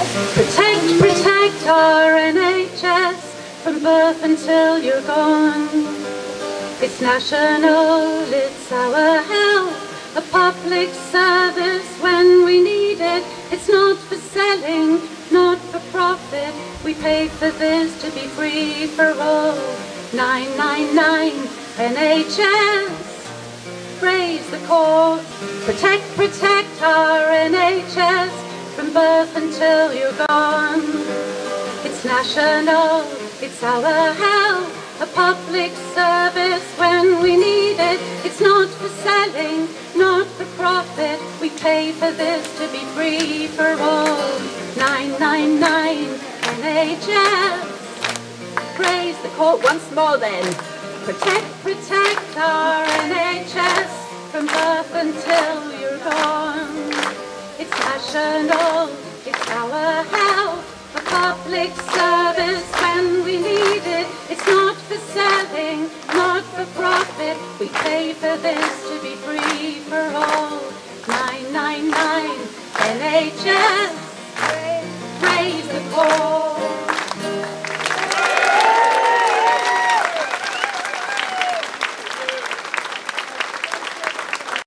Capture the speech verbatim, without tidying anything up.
Protect, protect our N H S from birth until you're gone. It's national, it's our health, a public service when we need it. It's not for selling, not for profit. We pay for this to be free for all. nine nine nine N H S, raise the call. Protect, protect our N H S from birth until you're gone. It's national, it's our health, a public service when we need it. It's not for selling, not for profit. We pay for this to be free for all. nine nine nine N H S, raise the call once more then. Protect, protect our N H S from birth until you're gone. It's national, it's our health, a public service when we need it. It's not for selling, not for profit. We pay for this to be free for all. nine nine nine N H S.